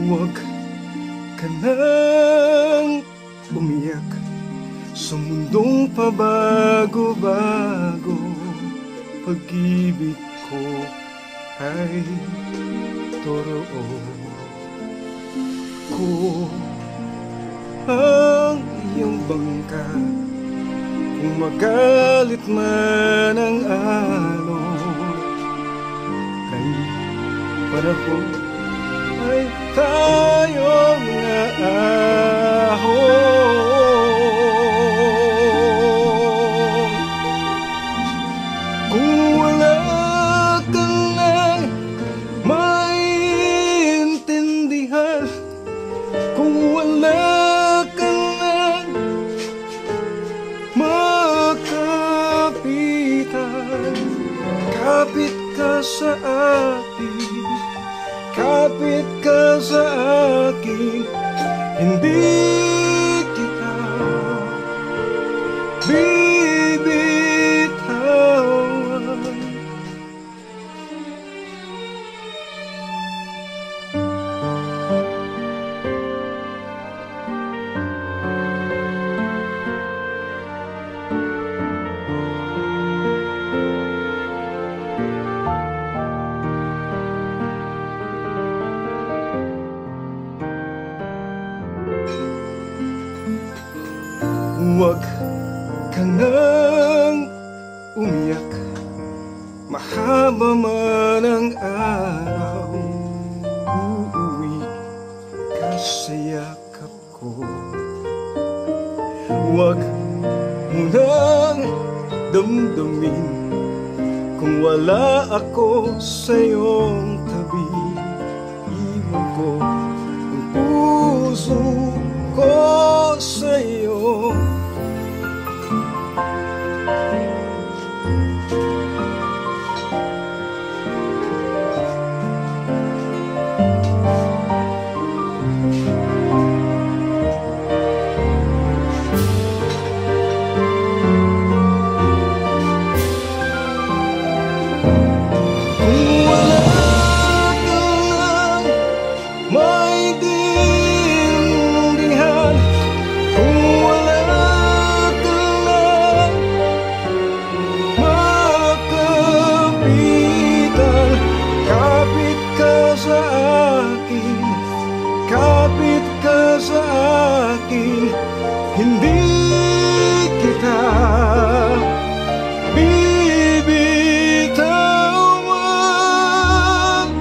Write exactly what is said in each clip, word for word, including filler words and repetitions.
Huwag ka nang umiyak sa mundong pabago-bago. Pag-ibig ko ay totoo. Ko ang iyong bangka, kung magalit man ang alon. Kay panahon ay tayong naahon. Kung wala kang nang maintindihan, kung wala kang nang makapitan, kapit ka sa akin, kapit ka sa akin, hindi kita bibitawan. Huwag ka nang umiyak, mahaba man ang araw. Uuwi ka sa yakap ko. Huwag mo nang damdamin kung wala ako sa iyong tabi. Iwan ko ang puso ko sa iyo. Kapit ka sa akin, hindi kita bibitawan.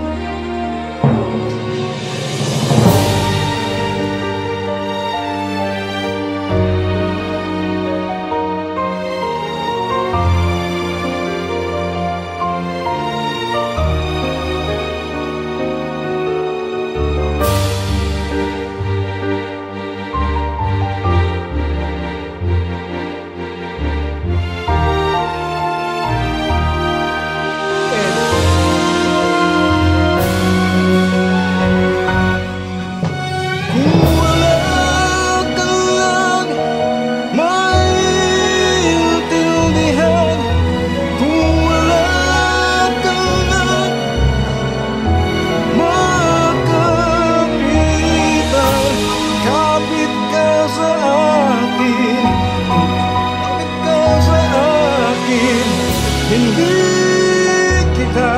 Hindi kita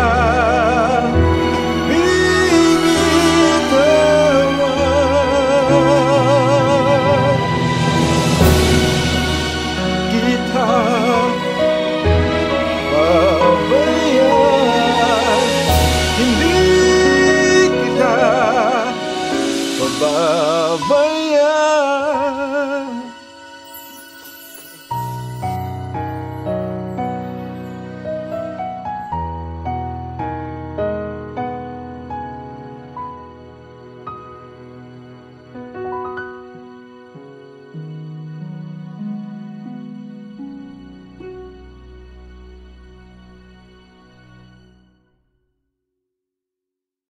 bibitawan. Kita pabayaan, hindi kita pababayaan.